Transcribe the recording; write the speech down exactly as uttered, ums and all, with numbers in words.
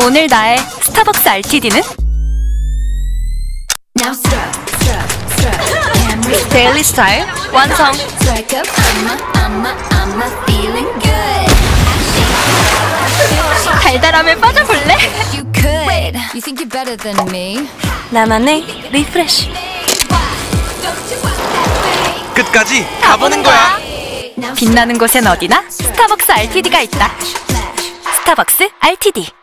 오늘 나의 스타벅스 알티디는? 데일리 스타일 완성! 달달함에 빠져볼래? 나만의 리프레쉬. 끝까지 가보는 거야. 빛나는 곳엔 어디나 스타벅스 알티디가 있다. 스타벅스 알티디.